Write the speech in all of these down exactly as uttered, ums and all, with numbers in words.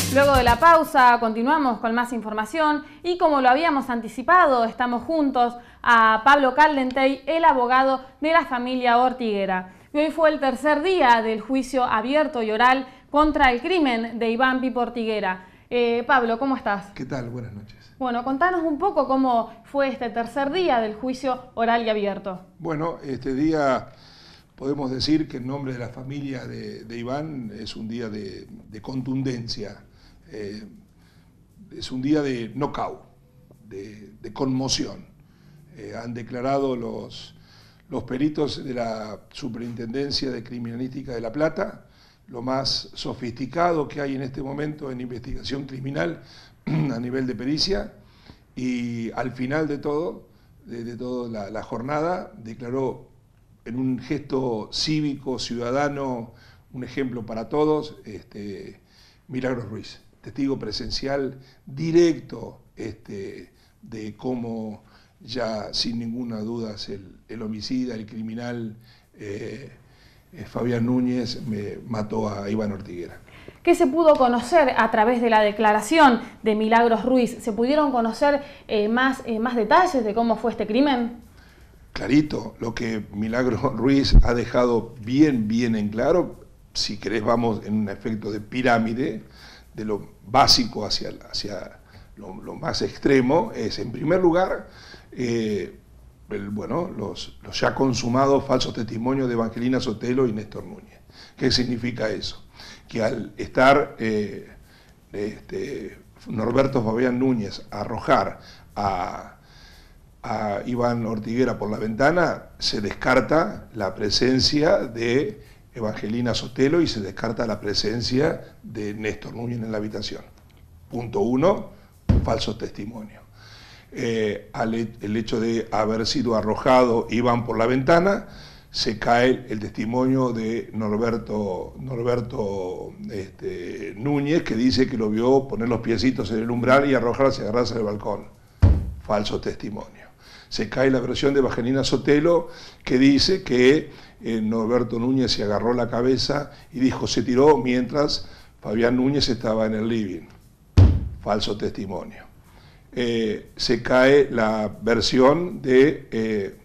Luego de la pausa continuamos con más información y como lo habíamos anticipado, estamos juntos a Pablo Caldentey, el abogado de la familia Ortiguera. Y hoy fue el tercer día del juicio abierto y oral contra el crimen de Iván Pipo Ortiguera. Eh, Pablo, ¿cómo estás? ¿Qué tal? Buenas noches. Bueno, contanos un poco cómo fue este tercer día del juicio oral y abierto. Bueno, este día podemos decir que en nombre de la familia de, de Iván es un día de, de contundencia, eh, es un día de knockout, de, de conmoción. Eh, han declarado los, los peritos de la Superintendencia de Criminalística de La Plata, lo más sofisticado que hay en este momento en investigación criminal a nivel de pericia, y al final de todo, de, de toda la, la jornada, declaró en un gesto cívico, ciudadano, un ejemplo para todos, este, Milagros Ruiz, testigo presencial directo este, de cómo ya sin ninguna duda el, el homicida, el criminal, eh, eh, Fabián Núñez me mató a Iván Ortiguera. ¿Qué se pudo conocer a través de la declaración de Milagros Ruiz? ¿Se pudieron conocer eh, más, eh, más detalles de cómo fue este crimen? Clarito, lo que Milagros Ruiz ha dejado bien, bien en claro, si querés vamos en un efecto de pirámide, de lo básico hacia, hacia lo, lo más extremo, es en primer lugar, eh, el, bueno, los, los ya consumados falsos testimonios de Evangelina Sotelo y Néstor Núñez. ¿Qué significa eso? Que al estar eh, este, Norberto Fabián Núñez a arrojar a, a Iván Ortiguera por la ventana, se descarta la presencia de Evangelina Sotelo y se descarta la presencia de Néstor Núñez en la habitación. Punto uno, falso testimonio. Eh, al, el hecho de haber sido arrojado Iván por la ventana, se cae el testimonio de Norberto, Norberto este, Núñez, que dice que lo vio poner los piecitos en el umbral y arrojarse, agarrarse del balcón. Falso testimonio. Se cae la versión de Evangelina Sotelo, que dice que eh, Norberto Núñez se agarró la cabeza y dijo, se tiró mientras Fabián Núñez estaba en el living. Falso testimonio. Eh, se cae la versión de... Eh,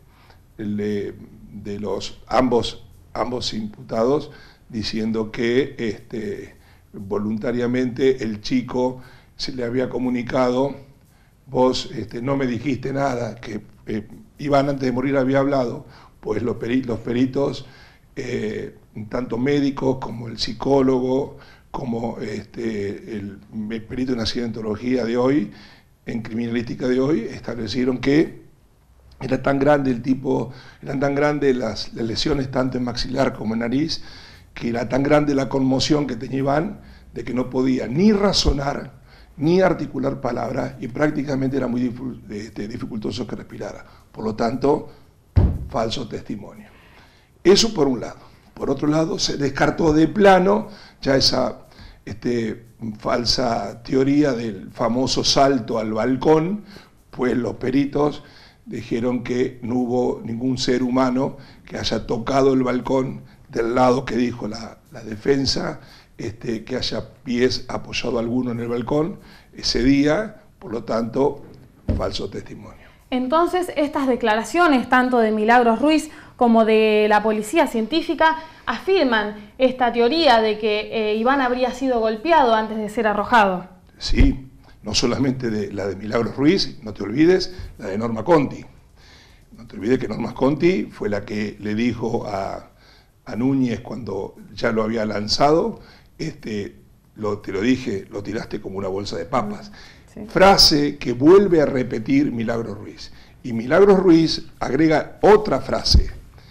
de de los ambos, ambos imputados, diciendo que este, voluntariamente el chico se le había comunicado, vos este, no me dijiste nada, que eh, Iván antes de morir había hablado, pues los, peri los peritos, eh, tanto médicos como el psicólogo, como este, el, el perito en accidentología de hoy, en criminalística de hoy, establecieron que era tan grande el tipo, eran tan grandes las, las lesiones tanto en maxilar como en nariz, que era tan grande la conmoción que tenía Iván, de que no podía ni razonar, ni articular palabras, y prácticamente era muy este, dificultoso que respirara. Por lo tanto, falso testimonio. Eso por un lado. Por otro lado, se descartó de plano ya esa este, falsa teoría del famoso salto al balcón, pues los peritos dijeron que no hubo ningún ser humano que haya tocado el balcón del lado que dijo la, la defensa, este, que haya pies apoyado alguno en el balcón ese día, por lo tanto, falso testimonio. Entonces, estas declaraciones, tanto de Milagros Ruiz como de la policía científica, afirman esta teoría de que eh, Iván habría sido golpeado antes de ser arrojado. Sí. No solamente de la de Milagros Ruiz, no te olvides, la de Norma Conti. No te olvides que Norma Conti fue la que le dijo a, a Núñez cuando ya lo había lanzado, este, lo, te lo dije, lo tiraste como una bolsa de papas. Sí. Frase que vuelve a repetir Milagros Ruiz. Y Milagros Ruiz agrega otra frase,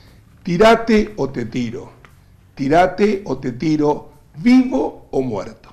tirate o te tiro, tirate o te tiro, vivo o muerto.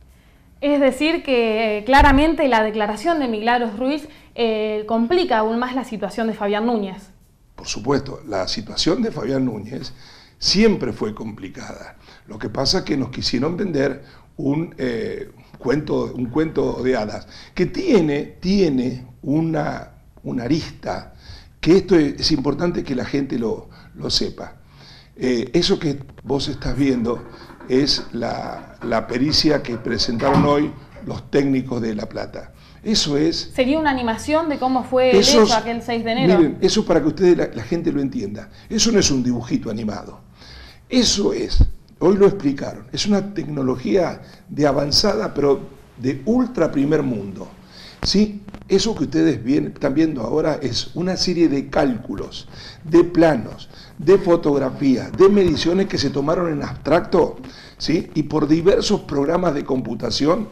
Es decir que eh, claramente la declaración de Milagros Ruiz eh, complica aún más la situación de Fabián Núñez. Por supuesto, la situación de Fabián Núñez siempre fue complicada. Lo que pasa es que nos quisieron vender un, eh, cuento, un cuento de hadas que tiene, tiene una, una arista, que esto es, es importante que la gente lo, lo sepa. Eh, eso que vos estás viendo es la, la pericia que presentaron hoy los técnicos de La Plata. Eso es... ¿Sería una animación de cómo fue el hecho aquel seis de enero? Miren, eso es para que ustedes, la, la gente lo entienda. Eso no es un dibujito animado. Eso es, hoy lo explicaron, es una tecnología de avanzada, pero de ultra primer mundo. ¿Sí? Eso que ustedes bien, están viendo ahora es una serie de cálculos, de planos, de fotografías, de mediciones que se tomaron en abstracto, ¿sí? Y por diversos programas de computación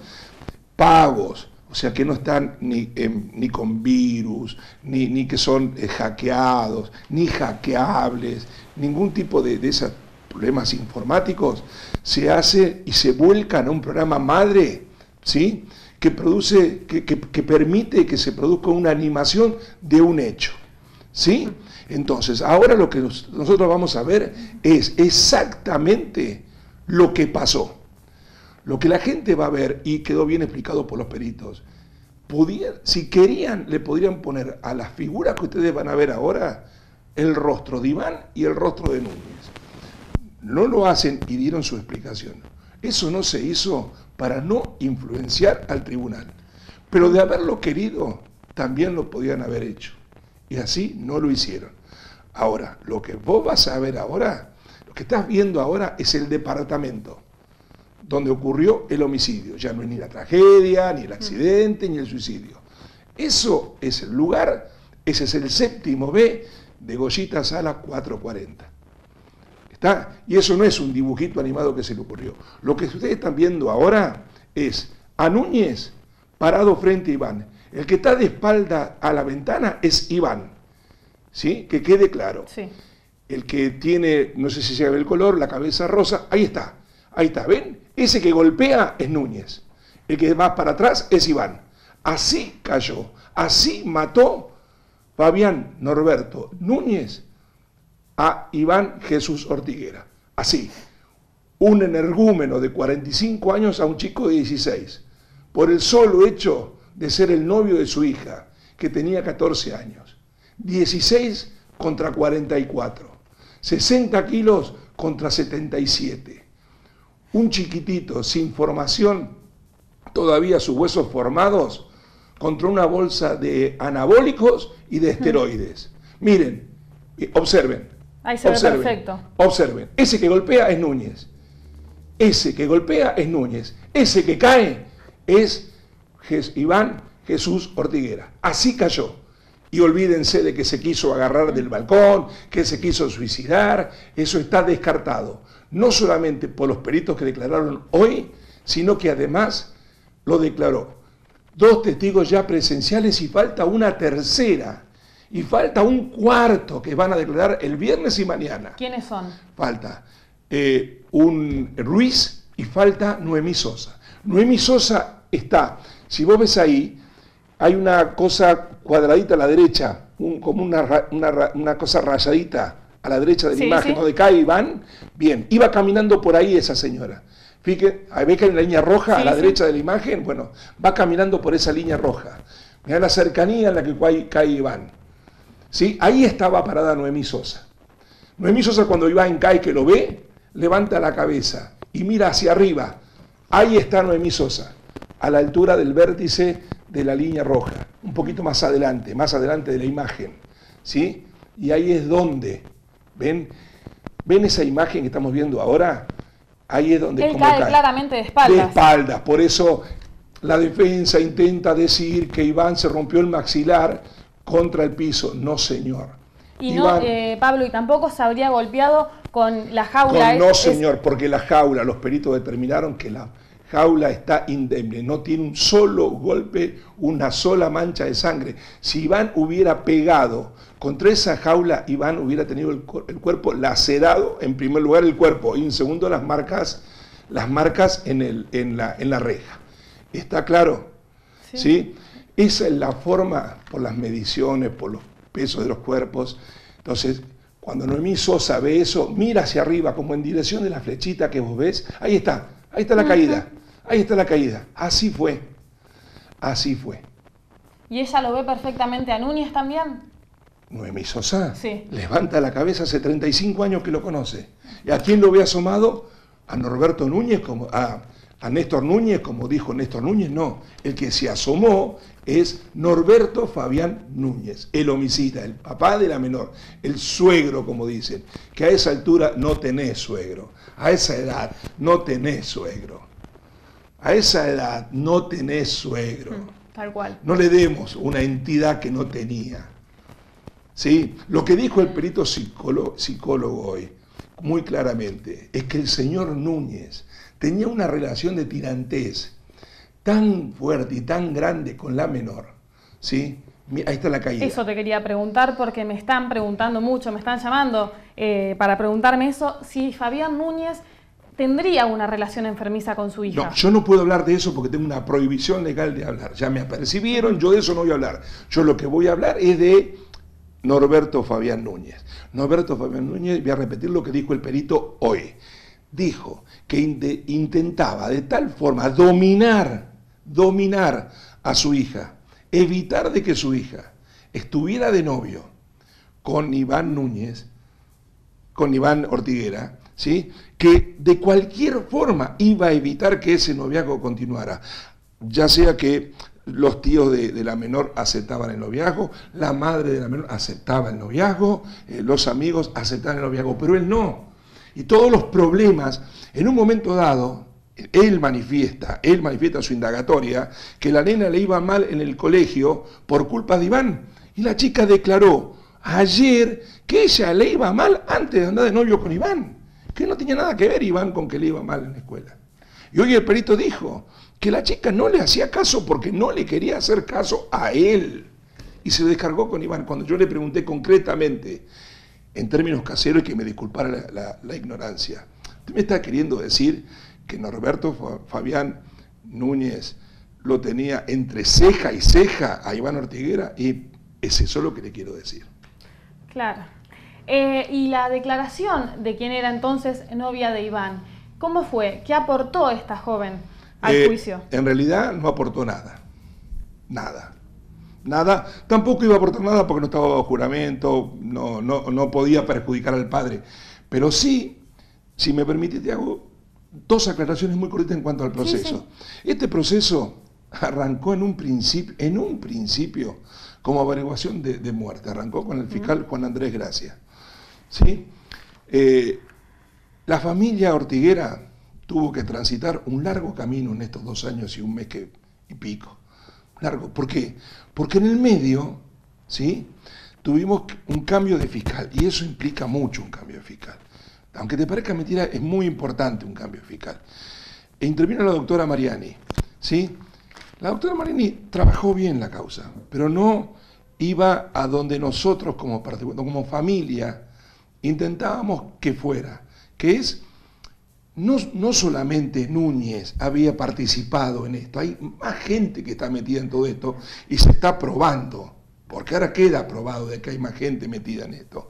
pagos, o sea que no están ni, eh, ni con virus, ni, ni que son eh, hackeados, ni hackeables, ningún tipo de, de esos problemas informáticos, se hace y se vuelcan a un programa madre, ¿sí? que produce, que, que, que permite que se produzca una animación de un hecho, ¿sí? Entonces, ahora lo que nos, nosotros vamos a ver es exactamente lo que pasó. Lo que la gente va a ver, y quedó bien explicado por los peritos, podían, si querían, le podrían poner a las figuras que ustedes van a ver ahora el rostro de Iván y el rostro de Núñez. No lo hacen y dieron su explicación. Eso no se hizo para no influenciar al tribunal. Pero de haberlo querido, también lo podían haber hecho. Y así no lo hicieron. Ahora, lo que vos vas a ver ahora, lo que estás viendo ahora es el departamento donde ocurrió el homicidio. Ya no es ni la tragedia, ni el accidente, ni el suicidio. Eso es el lugar, ese es el séptimo B de Goyita Sala cuatrocientos cuarenta. ¿Está? Y eso no es un dibujito animado que se le ocurrió. Lo que ustedes están viendo ahora es a Núñez parado frente a Iván. El que está de espalda a la ventana es Iván. ¿Sí? Que quede claro. Sí. El que tiene, no sé si se ve el color, la cabeza rosa, ahí está. Ahí está, ¿ven? Ese que golpea es Núñez. El que va para atrás es Iván. Así cayó, así mató Fabián Norberto Núñez a Iván Jesús Ortiguera. Así. Un energúmeno de cuarenta y cinco años a un chico de dieciséis. Por el solo hecho de ser el novio de su hija, que tenía catorce años. dieciséis contra cuarenta y cuatro. sesenta kilos contra setenta y siete. Un chiquitito sin formación, todavía sus huesos formados, contra una bolsa de anabólicos y de esteroides. Miren, observen. Ahí se observen, ve perfecto. Observen, ese que golpea es Núñez. Ese que golpea es Núñez. Ese que cae es Iván Jesús Ortiguera. Así cayó. Y olvídense de que se quiso agarrar del balcón, que se quiso suicidar. Eso está descartado. No solamente por los peritos que declararon hoy, sino que además lo declaró dos testigos ya presenciales y falta una tercera. Y falta un cuarto que van a declarar el viernes y mañana. ¿Quiénes son? Falta eh, un Ruiz y falta Noemí Sosa. Noemí Sosa está, si vos ves ahí, hay una cosa cuadradita a la derecha, un, como una, una, una cosa rayadita a la derecha de la sí, imagen, sí. donde cae Iván. Bien, iba caminando por ahí esa señora. Fíjense, ¿ves que hay una línea roja sí, a la sí. derecha de la imagen? Bueno, va caminando por esa línea roja. Mirá la cercanía en la que cae, cae Iván. ¿Sí? Ahí estaba parada Noemí Sosa. Noemí Sosa, cuando Iván cae, que lo ve, levanta la cabeza y mira hacia arriba. Ahí está Noemí Sosa, a la altura del vértice de la línea roja, un poquito más adelante, más adelante de la imagen. ¿Sí? Y ahí es donde, ¿ven? ¿Ven esa imagen que estamos viendo ahora? Ahí es donde... Él cae, cae claramente de espaldas. De espaldas, por eso la defensa intenta decir que Iván se rompió el maxilar contra el piso. No, señor. Y Iván, no, eh, Pablo, y tampoco se habría golpeado con la jaula. Con, no, es, señor, porque la jaula, los peritos determinaron que la jaula está indemne, no tiene un solo golpe, una sola mancha de sangre. Si Iván hubiera pegado contra esa jaula, Iván hubiera tenido el, el cuerpo lacerado, en primer lugar el cuerpo, y en segundo las marcas, las marcas en, el, en, la, en la reja. ¿Está claro? Sí. ¿Sí? Esa es la forma, por las mediciones, por los pesos de los cuerpos. Entonces, cuando Noemí Sosa ve eso, mira hacia arriba, como en dirección de la flechita que vos ves. Ahí está, ahí está la caída, ahí está la caída. Así fue, así fue. ¿Y ella lo ve perfectamente a Núñez también? Noemí Sosa sí. levanta la cabeza, hace treinta y cinco años que lo conoce. ¿Y a quién lo ve asomado? a Norberto Núñez, como a, a Néstor Núñez, como dijo Néstor Núñez, no. El que se asomó es Norberto Fabián Núñez, el homicida, el papá de la menor, el suegro, como dicen, que a esa altura no tenés suegro, a esa edad no tenés suegro, a esa edad no tenés suegro. Tal cual. No le demos una entidad que no tenía. ¿Sí? Lo que dijo el perito psicólogo, psicólogo hoy, muy claramente, es que el señor Núñez tenía una relación de tirantez tan fuerte y tan grande con la menor, ¿sí? Ahí está la caída. Eso te quería preguntar porque me están preguntando mucho, me están llamando eh, para preguntarme eso, si Fabián Núñez tendría una relación enfermiza con su hija. No, yo no puedo hablar de eso porque tengo una prohibición legal de hablar. Ya me apercibieron, yo de eso no voy a hablar. Yo lo que voy a hablar es de Norberto Fabián Núñez. Norberto Fabián Núñez, voy a repetir lo que dijo el perito hoy. Dijo que in- intentaba de tal forma dominar dominar a su hija, evitar de que su hija estuviera de novio con Iván Núñez, con Iván Ortiguera, ¿sí? Que de cualquier forma iba a evitar que ese noviazgo continuara, ya sea que los tíos de, de la menor aceptaban el noviazgo, la madre de la menor aceptaba el noviazgo, eh, los amigos aceptaban el noviazgo, pero él no. Y todos los problemas, en un momento dado, Él manifiesta, él manifiesta su indagatoria, que la nena le iba mal en el colegio por culpa de Iván. Y la chica declaró ayer que ella le iba mal antes de andar de novio con Iván. Que no tenía nada que ver Iván con que le iba mal en la escuela. Y hoy el perito dijo que la chica no le hacía caso porque no le quería hacer caso a él. Y se descargó con Iván. Cuando yo le pregunté concretamente, en términos caseros, y que me disculpara la, la, la ignorancia, ¿usted me está queriendo decir que Norberto Fabián Núñez lo tenía entre ceja y ceja a Iván Ortiguera? Y es eso lo que le quiero decir. Claro. Eh, y la declaración de quien era entonces novia de Iván, ¿cómo fue? ¿Qué aportó esta joven al eh, juicio? En realidad no aportó nada. Nada. Nada. Tampoco iba a aportar nada porque no estaba bajo juramento, no, no, no podía perjudicar al padre. Pero sí, si me permite, te hago dos aclaraciones muy cortas en cuanto al proceso. Sí, sí. Este proceso arrancó en un principio, en un principio como averiguación de, de muerte. Arrancó con el fiscal Juan Andrés Gracia. ¿Sí? Eh, la familia Ortiguera tuvo que transitar un largo camino en estos dos años y un mes que, y pico. Largo. ¿Por qué? Porque en el medio, ¿sí?, tuvimos un cambio de fiscal y eso implica mucho un cambio de fiscal. Aunque te parezca mentira, es muy importante un cambio fiscal. E intervino la doctora Mariani, ¿sí? La doctora Mariani trabajó bien la causa, pero no iba a donde nosotros como, como familia intentábamos que fuera, que es, no, no solamente Núñez había participado en esto, hay más gente que está metida en todo esto y se está probando, porque ahora queda probado de que hay más gente metida en esto.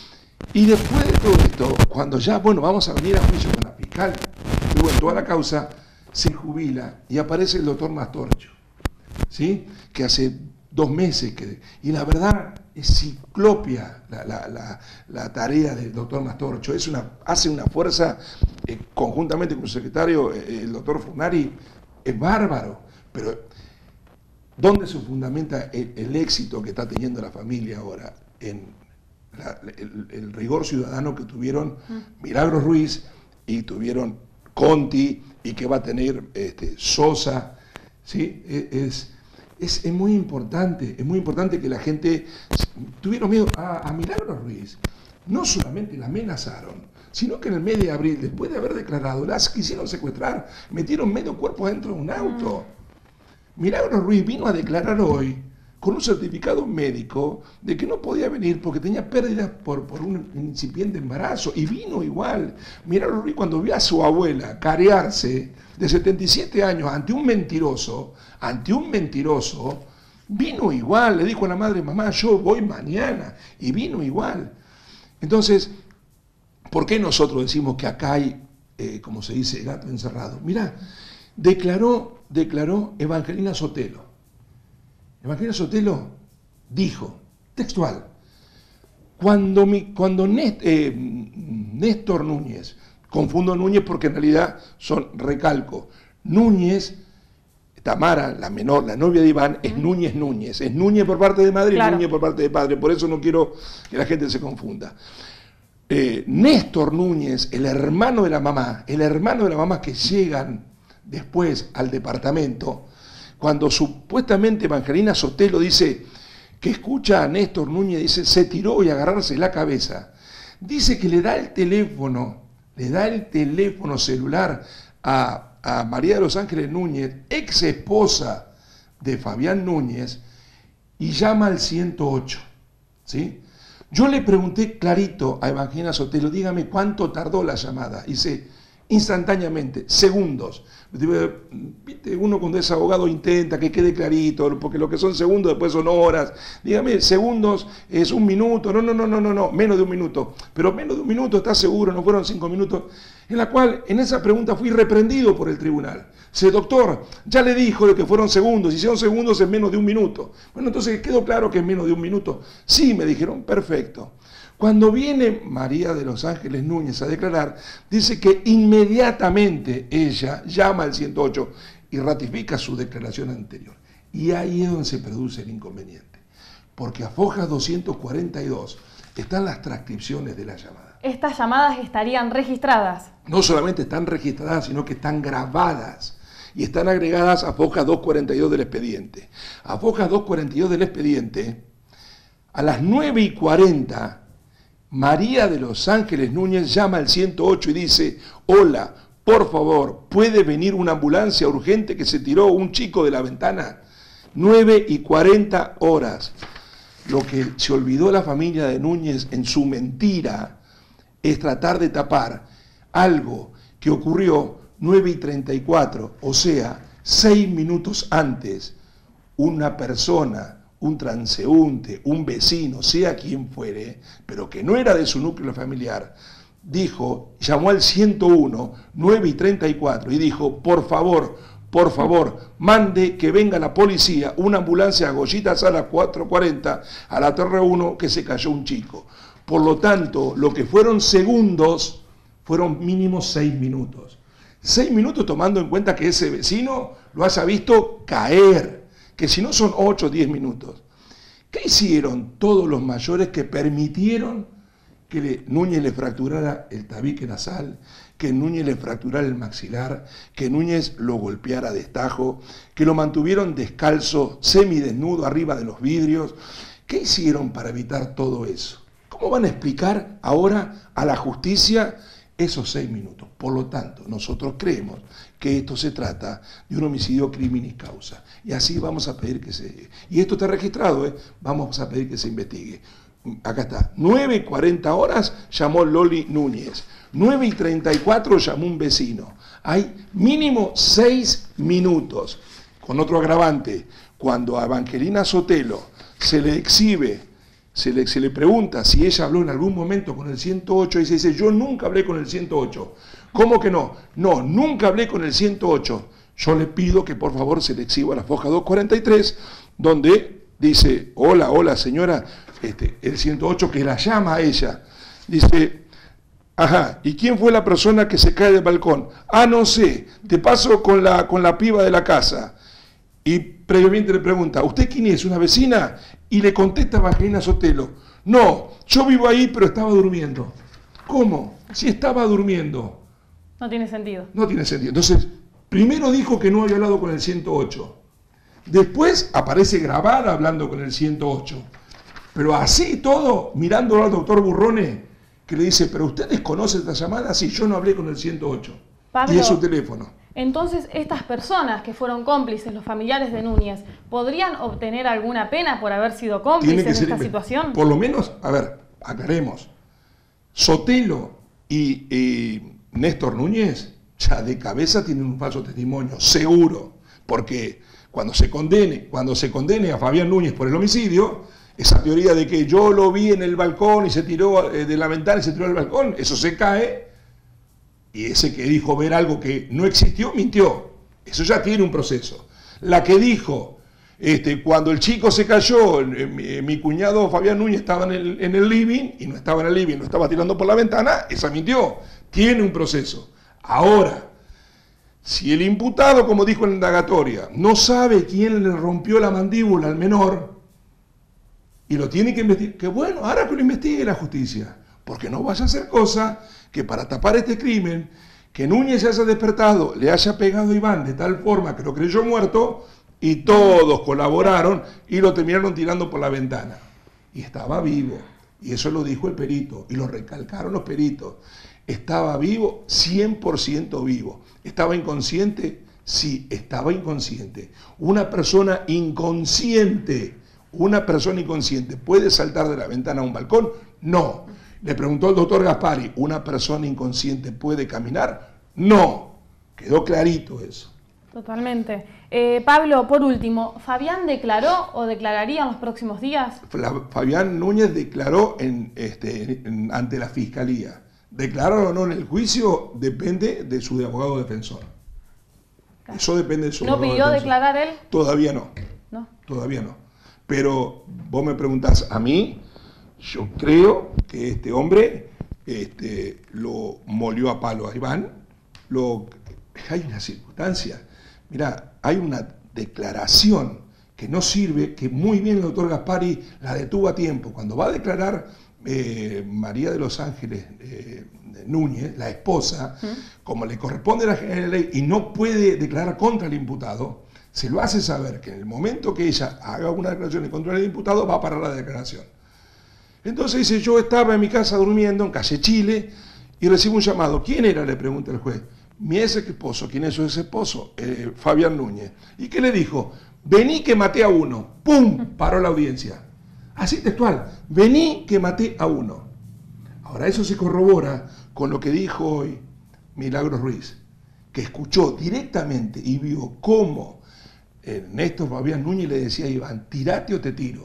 Y después de todo esto, cuando ya, bueno, vamos a venir a juicio con la fiscal, estuvo en toda la causa, se jubila y aparece el doctor Mastorcho, ¿sí?, que hace dos meses, que, y la verdad es ciclopia la, la, la, la tarea del doctor Mastorcho, es una, hace una fuerza, eh, conjuntamente con su secretario, eh, el doctor Funari, es bárbaro, pero ¿dónde se fundamenta el, el éxito que está teniendo la familia ahora? En La, el, el rigor ciudadano que tuvieron Milagros Ruiz y tuvieron Conti y que va a tener este, Sosa, ¿sí? Es, es, es muy importante, es muy importante que la gente tuvieron miedo a, a Milagros Ruiz. No solamente la amenazaron, sino que en el mes de abril, después de haber declarado, las quisieron secuestrar, metieron medio cuerpo dentro de un auto. Milagros Ruiz vino a declarar hoy con un certificado médico de que no podía venir porque tenía pérdidas por, por un incipiente embarazo, y vino igual. Milagros Ruiz, cuando vio a su abuela carearse de setenta y siete años ante un mentiroso, ante un mentiroso, vino igual, le dijo a la madre, mamá, yo voy mañana, y vino igual. Entonces, ¿por qué nosotros decimos que acá hay, eh, como se dice, gato encerrado? Mirá, declaró, declaró Evangelina Sotelo. Evangelina Sotelo dijo, textual, cuando, mi, cuando Néstor, eh, Néstor Núñez Confundo Núñez porque en realidad son, recalco, Núñez, Tamara, la menor, la novia de Iván, es Núñez Núñez. Es Núñez por parte de madre claro. y Núñez por parte de padre. Por eso no quiero que la gente se confunda. Eh, Néstor Núñez, el hermano de la mamá, el hermano de la mamá que llegan después al departamento, cuando supuestamente Evangelina Sotelo dice que escucha a Néstor Núñez, dice, se tiró y agarrarse la cabeza. Dice que le da el teléfono, le da el teléfono celular a a María de los Ángeles Núñez, ex esposa de Fabián Núñez, y llama al ciento ocho. ¿Sí? Yo le pregunté clarito a Evangelina Sotelo, dígame cuánto tardó la llamada. Dice, instantáneamente, segundos. ¿Viste? Uno cuando es abogado intenta que quede clarito, porque lo que son segundos después son horas. Dígame, segundos es un minuto, no, no, no, no, no, no, menos de un minuto. Pero menos de un minuto, ¿estás seguro? No fueron cinco minutos. En la cual, en esa pregunta fui reprendido por el tribunal. Dice, doctor, ya le dijo de que fueron segundos, y si son segundos es menos de un minuto. Bueno, entonces quedó claro que es menos de un minuto. Sí, me dijeron, perfecto. Cuando viene María de los Ángeles Núñez a declarar, dice que inmediatamente ella llama al ciento ocho y ratifica su declaración anterior. Y ahí es donde se produce el inconveniente. Porque a Foja doscientos cuarenta y dos están las transcripciones de la llamada. Estas llamadas estarían registradas. No solamente están registradas, sino que están grabadas. Y están agregadas a Foja doscientos cuarenta y dos del expediente. A Foja doscientos cuarenta y dos del expediente, a las nueve y cuarenta, María de los Ángeles Núñez llama al ciento ocho y dice, hola, por favor, ¿puede venir una ambulancia urgente que se tiró un chico de la ventana? nueve y cuarenta horas. Lo que se olvidó la familia de Núñez en su mentira es tratar de tapar algo que ocurrió nueve y treinta y cuatro, o sea, seis minutos antes. Una persona, un transeúnte, un vecino, sea quien fuere, pero que no era de su núcleo familiar, dijo, llamó al ciento uno, nueve y treinta y cuatro, y dijo, por favor, por favor, mande que venga la policía, una ambulancia a Goyita Sala cuatrocientos cuarenta, a la Torre uno, que se cayó un chico. Por lo tanto, lo que fueron segundos, fueron mínimo seis minutos. Seis minutos tomando en cuenta que ese vecino lo haya visto caer, que si no son ocho o diez minutos. ¿Qué hicieron todos los mayores que permitieron que le, Núñez le fracturara el tabique nasal, que Núñez le fracturara el maxilar, que Núñez lo golpeara a destajo, que lo mantuvieron descalzo, semidesnudo arriba de los vidrios? ¿Qué hicieron para evitar todo eso? ¿Cómo van a explicar ahora a la justicia esos seis minutos? Por lo tanto, nosotros creemos que esto se trata de un homicidio criminis causa. Y así vamos a pedir que se... Y esto está registrado, ¿eh? Vamos a pedir que se investigue. Acá está. nueve y cuarenta horas llamó Loli Núñez. nueve y treinta y cuatro llamó un vecino. Hay mínimo seis minutos. Con otro agravante, cuando a Evangelina Sotelo se le exhibe, Se le, se le pregunta si ella habló en algún momento con el ciento ocho y se dice, yo nunca hablé con el ciento ocho. ¿Cómo que no? No, nunca hablé con el ciento ocho. Yo le pido que por favor se le exhiba la Foja doscientos cuarenta y tres, donde dice, hola, hola señora, este, el ciento ocho que la llama a ella. Dice, ajá, ¿y quién fue la persona que se cae del balcón? Ah, no sé, te paso con la, con la piba de la casa. Y previamente le pregunta, ¿usted quién es? ¿Una vecina? Y le contesta Evangelina Sotelo, no, yo vivo ahí pero estaba durmiendo. ¿Cómo? Si estaba durmiendo. No tiene sentido. No tiene sentido. Entonces, primero dijo que no había hablado con el ciento ocho. Después aparece grabada hablando con el ciento ocho. Pero así todo, mirándolo al doctor Burrone, que le dice, ¿pero usted desconoce esta llamada? Sí, yo no hablé con el ciento ocho. Pablo, y es su teléfono. Entonces, estas personas que fueron cómplices, los familiares de Núñez, ¿podrían obtener alguna pena por haber sido cómplices en esta situación? Por lo menos, a ver, aclaremos. Sotelo y, y Néstor Núñez ya de cabeza tienen un falso testimonio, seguro. Porque cuando se condene, cuando se condene a Fabián Núñez por el homicidio, esa teoría de que yo lo vi en el balcón y se tiró de la ventana y se tiró al balcón, eso se cae. Y ese que dijo ver algo que no existió, mintió. Eso ya tiene un proceso. La que dijo, este, cuando el chico se cayó, mi, mi cuñado Fabián Núñez estaba en el, en el living, y no estaba en el living, lo estaba tirando por la ventana, esa mintió. tiene un proceso. Ahora, si el imputado, como dijo en la indagatoria, no sabe quién le rompió la mandíbula al menor y lo tiene que investigar, que bueno, ahora que lo investigue la justicia, porque no vaya a hacer cosa que para tapar este crimen, que Núñez se haya despertado, le haya pegado a Iván de tal forma que lo creyó muerto y todos colaboraron y lo terminaron tirando por la ventana. Y estaba vivo, y eso lo dijo el perito, y lo recalcaron los peritos. Estaba vivo, cien por ciento vivo. ¿Estaba inconsciente? Sí, estaba inconsciente. Una persona inconsciente, una persona inconsciente, ¿puede saltar de la ventana a un balcón? No. Le preguntó el doctor Gaspari, ¿una persona inconsciente puede caminar? No. Quedó clarito eso. Totalmente. Eh, Pablo, por último, ¿Fabián declaró o declararía en los próximos días? Fabián Núñez declaró en, este, en, ante la Fiscalía. Declarar o no en el juicio depende de su abogado defensor. Claro. Eso depende de su ¿No abogado pidió defensor. declarar él? Todavía no. No. Todavía no. Pero vos me preguntás a mí, yo creo que este hombre este, lo molió a palo a Iván. Lo, hay una circunstancia. Mirá, hay una declaración que no sirve, que muy bien el doctor Gaspari la detuvo a tiempo. Cuando va a declarar eh, María de los Ángeles eh, Núñez, la esposa, ¿Mm? como le corresponde a la general ley y no puede declarar contra el imputado, se lo hace saber que en el momento que ella haga una declaración en contra del imputado va a parar la declaración. Entonces dice, yo estaba en mi casa durmiendo en calle Chile y recibo un llamado. ¿Quién era?, le pregunta el juez. Mi ex esposo. ¿Quién es su ex esposo? Eh, Fabián Núñez. ¿Y qué le dijo? Vení que maté a uno. ¡Pum! Paró la audiencia. Así textual. Vení que maté a uno. Ahora eso se corrobora con lo que dijo hoy Milagros Ruiz, que escuchó directamente y vio cómo Néstor Fabián Núñez le decía a Iván, tirate o te tiro.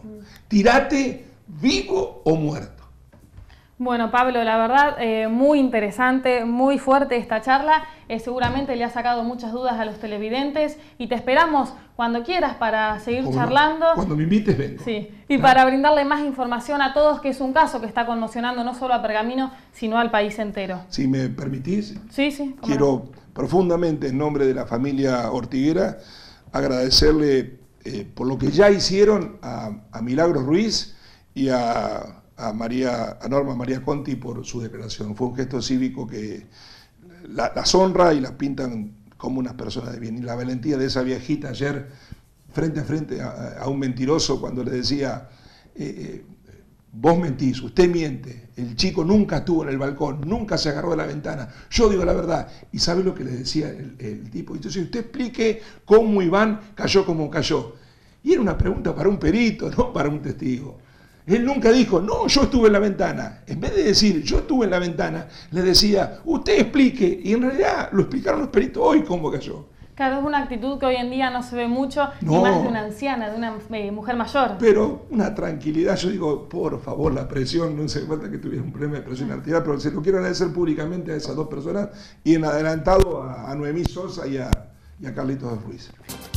Tirate vivo o muerto. Bueno, Pablo, la verdad, eh, muy interesante, muy fuerte esta charla. Eh, seguramente le ha sacado muchas dudas a los televidentes y te esperamos cuando quieras para seguir Como charlando. No, cuando me invites vengo. Sí, y claro, para brindarle más información a todos, que es un caso que está conmocionando no solo a Pergamino, sino al país entero. Si me permitís, sí, sí, quiero no. profundamente, en nombre de la familia Ortiguera, agradecerle eh, por lo que ya hicieron a, a Milagros Ruiz y a... A, María, a Norma María Conti por su declaración. Fue un gesto cívico que la, las honra y las pintan como unas personas de bien. Y la valentía de esa viejita ayer, frente a frente a, a un mentiroso, cuando le decía, eh, eh, vos mentís, usted miente, el chico nunca estuvo en el balcón, nunca se agarró de la ventana, yo digo la verdad. ¿Y sabe lo que le decía el, el tipo? Entonces usted explique cómo Iván cayó como cayó. Y era una pregunta para un perito, no para un testigo. Él nunca dijo, no, yo estuve en la ventana. En vez de decir, yo estuve en la ventana, le decía, usted explique. Y en realidad lo explicaron los peritos hoy cómo cayó. Claro, es una actitud que hoy en día no se ve mucho, no, ni más de una anciana, de una eh, mujer mayor. Pero una tranquilidad, yo digo, por favor, la presión, no hace falta que tuviera un problema de presión arterial, pero se lo quiero agradecer públicamente a esas dos personas y en adelantado a, a Noemí Sosa y a, y a Carlitos de Ruiz.